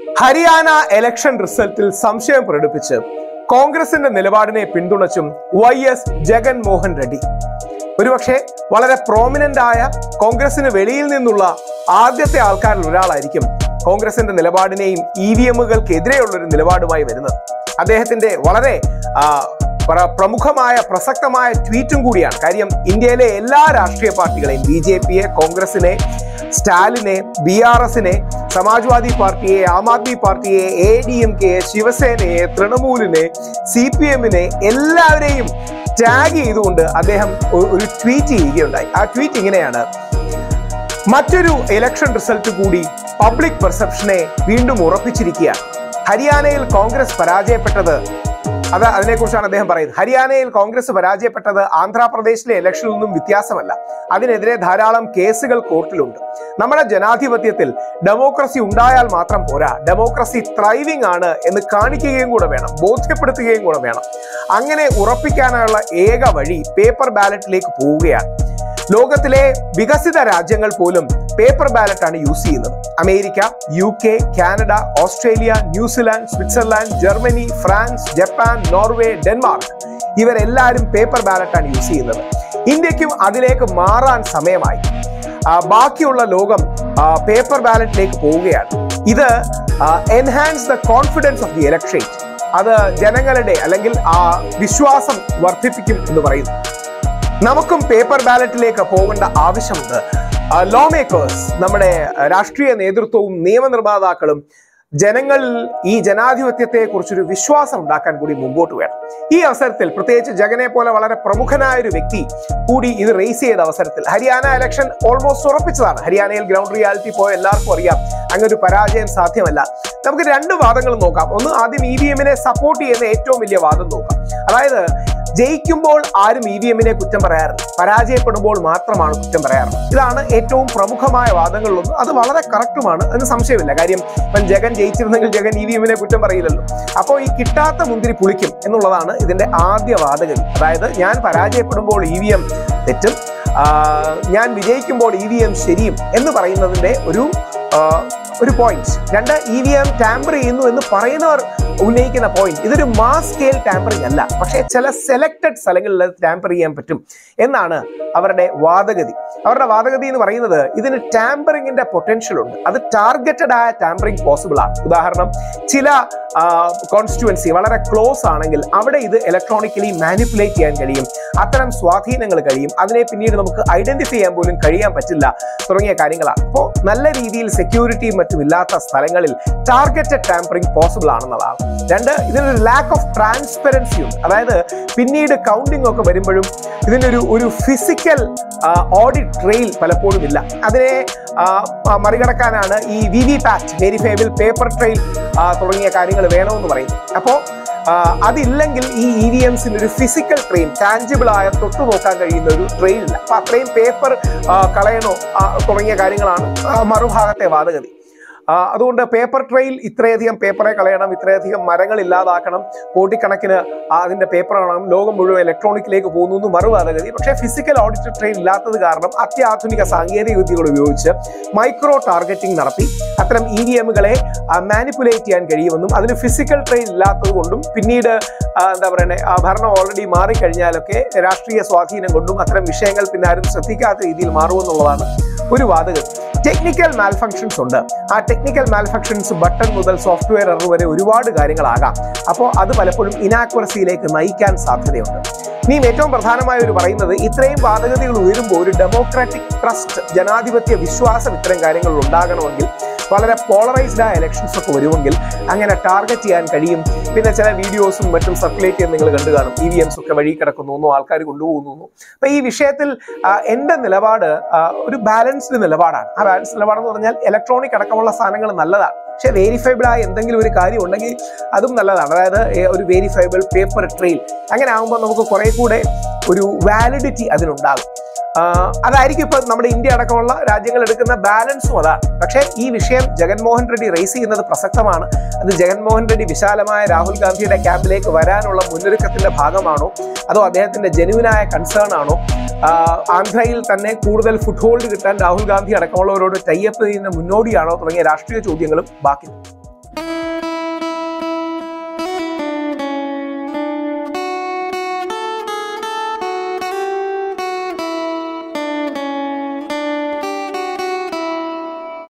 Haryana election റിസൾട്ടിൽ സംശയം പ്രകടിപ്പിച്ച് കോൺഗ്രസിന്റെ നിലപാടിനെ പിന്തുണച്ചും YS ജഗൻമോഹൻ റെഡ്ഡി. ഒരുപക്ഷെ വളരെ പ്രോമിനന്റ് ആയ കോൺഗ്രസിന് വെളിയിൽ നിന്നുള്ള ആദ്യത്തെ ആൾക്കാരിൽ ഒരാളായിരിക്കും കോൺഗ്രസിന്റെ നിലപാടിനെയും EVMകൾക്കെതിരെയുള്ള ഒരു നിലപാടുമായി വരുന്നത്. അദ്ദേഹത്തിന്റെ വളരെ പ്രമുഖമായ പ്രസക്തമായ ട്വീറ്റും കൂടിയാണ്. കാര്യം ഇന്ത്യയിലെ എല്ലാ രാഷ്ട്രീയ പാർട്ടികളെയും BJPയെ, കോൺഗ്രസിനെ, സ്റ്റാലിനെ, BRSനെ, സമാജ്വാദി പാർട്ടിയെ, ആം ആദ്മി പാർട്ടിയെ, ADMKയെ, ശിവസേനയെ, തൃണമൂലിനെ, CPMനെ എല്ലാവരെയും ടാഗ് ചെയ്തുകൊണ്ട് അദ്ദേഹം ഒരു ട്വീറ്റ് ചെയ്യുകയുണ്ടായി. ആ ട്വീറ്റ് ഇങ്ങനെയാണ്: മറ്റൊരു ഇലക്ഷൻ റിസൾട്ട് കൂടി പബ്ലിക് പെർസെപ്ഷനെ വീണ്ടും ഉറപ്പിച്ചിരിക്കുകയാണ്. ഹരിയാനയിൽ കോൺഗ്രസ് പരാജയപ്പെട്ടത് അതിനെക്കുറിച്ചാണ് അദ്ദേഹം പറയുന്നത്. ഹരിയാനയിൽ കോൺഗ്രസ് പരാജയപ്പെട്ടത് ആന്ധ്രാപ്രദേശിലെ ഇലക്ഷനിൽ നിന്നും വ്യത്യാസമല്ല. അതിനെതിരെ ധാരാളം കേസുകൾ കോർട്ടിലുണ്ട്. നമ്മുടെ ജനാധിപത്യത്തിൽ ഡെമോക്രസി ഉണ്ടായാൽ മാത്രം പോരാ, ഡെമോക്രസി ത്രൈവിംഗ് ആണ് എന്ന് കാണിക്കുകയും കൂടെ വേണം, ബോധ്യപ്പെടുത്തുകയും കൂടെ വേണം. അങ്ങനെ ഉറപ്പിക്കാനുള്ള ഏക വഴി പേപ്പർ ബാലറ്റിലേക്ക് പോവുകയാണ്. ലോകത്തിലെ വികസിത രാജ്യങ്ങൾ പോലും പേപ്പർ ബാലറ്റ് ആണ് യൂസ് ചെയ്യുന്നത്. America, UK, Canada, Australia, New Zealand, Switzerland, Germany, France, Japan, Norway, Denmark ഇവരെല്ലാവരും പേപ്പർ ബാലറ്റ് ആണ് യൂസ് ചെയ്യുന്നത്. ഇന്ത്യക്കും അതിലേക്ക് മാറാൻ സമയമായി. ബാക്കിയുള്ള ലോകം പേപ്പർ ബാലറ്റിലേക്ക് പോവുകയാണ്. ഇത് enhance the confidence of the electorate. അത് ജനങ്ങളുടെ അല്ലെങ്കിൽ വിശ്വാസം വർദ്ധിപ്പിക്കും എന്ന് പറയുന്നു. നമുക്കും പേപ്പർ ബാലറ്റിലേക്ക് പോകേണ്ട ആവശ്യമുണ്ട്. ലോ മേക്കേഴ്സ്, നമ്മുടെ രാഷ്ട്രീയ നേതൃത്വവും നിയമനിർമ്മാതാക്കളും ജനങ്ങളിൽ ഈ ജനാധിപത്യത്തെ കുറിച്ചൊരു വിശ്വാസം ഉണ്ടാക്കാൻ കൂടി മുമ്പോട്ട് വേണം. ഈ അവസരത്തിൽ പ്രത്യേകിച്ച് ജഗനെ പോലെ വളരെ പ്രമുഖനായ ഒരു വ്യക്തി കൂടി ഇത് റേസ് ചെയ്ത അവസരത്തിൽ ഹരിയാന ഇലക്ഷൻ ഓൾമോസ്റ്റ് ഉറപ്പിച്ചതാണ്. ഹരിയാനയിൽ ഗ്രൗണ്ട് റിയാലിറ്റി പോയ എല്ലാവർക്കും അറിയാം അങ്ങനൊരു പരാജയം സാധ്യമല്ല. നമുക്ക് രണ്ട് വാദങ്ങൾ നോക്കാം. ഒന്ന്, ആദ്യം EVMനെ സപ്പോർട്ട് ചെയ്യുന്ന ഏറ്റവും വലിയ വാദം നോക്കാം. അതായത് ജയിക്കുമ്പോൾ ആരും EVMനെ കുറ്റം പറയാറില്ല, പരാജയപ്പെടുമ്പോൾ മാത്രമാണ് കുറ്റം പറയാറുള്ളത്. ഇതാണ് ഏറ്റവും പ്രമുഖമായ വാദങ്ങളിലൊന്നും. അത് വളരെ കറക്റ്റുമാണ്, അതിന് സംശയമില്ല. കാര്യം ഇപ്പം ജഗൻ ജയിച്ചിരുന്നെങ്കിൽ ജഗൻ EVMനെ കുറ്റം പറയില്ലല്ലോ. അപ്പോൾ ഈ കിട്ടാത്ത മുന്തിരി പുളിക്കും എന്നുള്ളതാണ് ഇതിന്റെ ആദ്യ വാദഗതി. അതായത് ഞാൻ പരാജയപ്പെടുമ്പോൾ EVM തെറ്റും, ഞാൻ വിജയിക്കുമ്പോൾ EVM ശരിയും എന്ന് പറയുന്നതിന്റെ ഒരു പോയിന്റ്. രണ്ട്, EVM ടാമ്പർ ചെയ്യുന്നു എന്ന് പറയുന്നവർ ഉന്നയിക്കുന്ന പോയിന്റ്, ഇതൊരു മാസ് സ്കെയിൽ ടാമ്പറിംഗ് അല്ല, പക്ഷേ ചില സെലക്ടഡ് സ്ഥലങ്ങളിൽ അത് ടാമ്പർ ചെയ്യാൻ പറ്റും എന്നാണ് അവരുടെ വാദഗതി. അവരുടെ വാദഗതി എന്ന് പറയുന്നത് ഇതിന് ടാമ്പറിങ്ങിന്റെ പൊട്ടൻഷ്യൽ ഉണ്ട്, അത് ടാർഗറ്റഡ് ആയ ടാമ്പറിംഗ് പോസിബിൾ ആണ്. ഉദാഹരണം, ചില കോൺസ്റ്റിറ്റ്യുവൻസി വളരെ ക്ലോസ് ആണെങ്കിൽ അവിടെ ഇത് ഇലക്ട്രോണിക്കലി മാനിപ്പുലേറ്റ് ചെയ്യാൻ കഴിയും, അത്തരം സ്വാധീനങ്ങൾ കഴിയും, അതിനെ പിന്നീട് നമുക്ക് ഐഡന്റിഫൈ ചെയ്യാൻ പോലും കഴിയാൻ പറ്റില്ല തുടങ്ങിയ കാര്യങ്ങളാണ്. അപ്പോൾ നല്ല രീതിയിൽ സെക്യൂരിറ്റിയും മറ്റും ഇല്ലാത്ത സ്ഥലങ്ങളിൽ ടാർഗറ്റഡ് ടാമ്പറിംഗ് പോസിബിൾ ആണെന്നുള്ളതാണ്. രണ്ട്, ഇതിനൊരു ലാക്ക് ഓഫ് ട്രാൻസ്പെറൻസി ഉണ്ട്. അതായത് പിന്നീട് കൗണ്ടിംഗ് ഒക്കെ വരുമ്പോഴും ഇതിനൊരു ഫിസിക്കൽ ഓഡിറ്റ് ട്രെയിൽ പലപ്പോഴും ഇല്ല. അതിനെ മറികടക്കാനാണ് ഈ VVPAT, വെരിഫയബിൾ പേപ്പർ ട്രെയിൽ തുടങ്ങിയ കാര്യങ്ങൾ വേണമെന്ന് പറയുന്നു. അപ്പോൾ അതില്ലെങ്കിൽ ഈ EVMസിന് ഒരു ഫിസിക്കൽ ട്രെയിൻ, ടാഞ്ചിബിൾ ആയ തൊട്ടു നോക്കാൻ കഴിയുന്ന ഒരു ട്രെയിൻ ഇല്ല. അപ്പൊ അത്രയും പേപ്പർ കളയണോ തുടങ്ങിയ കാര്യങ്ങളാണ് മറുഭാഗത്തെ വാദഗതി. അതുകൊണ്ട് പേപ്പർ ട്രെയിൽ, ഇത്രയധികം പേപ്പറെ കളയണം, ഇത്രയധികം മരങ്ങൾ ഇല്ലാതാക്കണം, കോടിക്കണക്കിന് അതിന്റെ പേപ്പർ ആണെങ്കിൽ ലോകം മുഴുവൻ ഇലക്ട്രോണിക്കിലേക്ക് പോകുന്നു മറുവാദഗതി. പക്ഷേ ഫിസിക്കൽ ഓഡിറ്റ് ട്രെയിൽ ഇല്ലാത്തത് കാരണം അത്യാധുനിക സാങ്കേതിക വിദ്യകൾ ഉപയോഗിച്ച് മൈക്രോ ടാർഗറ്റിംഗ് നടത്തി അത്തരം EVMകളെ മാനിപ്പുലേറ്റ് ചെയ്യാൻ കഴിയുമെന്നും അതിന് ഫിസിക്കൽ ട്രെയിൽ ഇല്ലാത്തത് കൊണ്ടും പിന്നീട് എന്താ പറയുന്നത്, ഭരണം ഓൾറെഡി മാറിക്കഴിഞ്ഞാലൊക്കെ രാഷ്ട്രീയ സ്വാധീനം കൊണ്ടും അത്തരം വിഷയങ്ങൾ പിന്നെ ആരും ശ്രദ്ധിക്കാത്ത രീതിയിൽ മാറുമെന്നുള്ളതാണ് ഒരു വാദഗതി. ടെക്നിക്കൽ മാൽഫങ്ഷൻസ് ഉണ്ട്. ആ ടെക്നിക്കൽ മാൽഫങ്ഷൻസ് ബട്ടൺ മുതൽ സോഫ്റ്റ്വെയർ എറർ വരെ ഒരുപാട് കാര്യങ്ങളാകാം. അപ്പോൾ അത് പലപ്പോഴും ഇനാക്യുറസിയിലേക്ക് നയിക്കാൻ സാധ്യതയുണ്ട്. ഇനിയും ഏറ്റവും പ്രധാനമായ ഒരു പറയുന്നത്, ഇത്രയും വാദഗതികൾ ഉയരുമ്പോൾ ഒരു ഡെമോക്രാറ്റിക് ട്രസ്റ്റ്, ജനാധിപത്യ വിശ്വാസം ഇത്തരം കാര്യങ്ങളിൽ ഉണ്ടാകണമെങ്കിൽ വളരെ പോളറൈസ്ഡ് ആയ ഇലക്ഷൻസ് ഒക്കെ വരുമെങ്കിൽ അങ്ങനെ ടാർഗറ്റ് ചെയ്യാൻ കഴിയും. പിന്നെ ചില വീഡിയോസും മറ്റും സർക്കുലേറ്റ് ചെയ്യാൻ നിങ്ങൾ കണ്ടു കാണും, EVMs ഒക്കെ വഴി കിടക്കുന്നു, ആൾക്കാർ കൊണ്ടുപോകുന്നു. അപ്പൊ ഈ വിഷയത്തിൽ എൻ്റെ നിലപാട് ഒരു ബാലൻസ്ഡ് നിലപാടാണ്. ആ ബാലൻസ്ഡ് നിലപാടെന്ന് പറഞ്ഞാൽ ഇലക്ട്രോണിക് അടക്കമുള്ള സാധനങ്ങൾ നല്ലതാണ്, പക്ഷെ വെരിഫൈബിൾ ആയ എന്തെങ്കിലും ഒരു കാര്യം ഉണ്ടെങ്കിൽ അതും നല്ലതാണ്. അതായത് ഒരു വെരിഫൈബിൾ പേപ്പർ ട്രെയിൽ, അങ്ങനെ ആകുമ്പോൾ നമുക്ക് കുറെ കൂടെ ഒരു വാലിഡിറ്റി അതിനുണ്ടാകും. അതായിരിക്കും ഇപ്പൊ നമ്മുടെ ഇന്ത്യ അടക്കമുള്ള രാജ്യങ്ങൾ എടുക്കുന്ന ബാലൻസും അതാണ്. പക്ഷേ ഈ വിഷയം ജഗൻമോഹൻ റെഡ്ഡി റേസ് ചെയ്യുന്നത് പ്രസക്തമാണ്. അത് ജഗൻമോഹൻ റെഡ്ഡി വിശാലമായ രാഹുൽ ഗാന്ധിയുടെ ക്യാമ്പിലേക്ക് വരാനുള്ള മുന്നൊരുക്കത്തിന്റെ ഭാഗമാണോ, അതോ അദ്ദേഹത്തിന്റെ ജെന്യുവിനായ കൺസേൺ ആണോ, ആന്ധ്രയിൽ തന്നെ കൂടുതൽ ഫുട് ഹോൾഡ് കിട്ടാൻ രാഹുൽ ഗാന്ധി അടക്കമുള്ളവരോട് ടൈ അപ്പ് ചെയ്യുന്ന മുന്നോടിയാണോ തുടങ്ങിയ രാഷ്ട്രീയ ചോദ്യങ്ങളും ബാക്കി.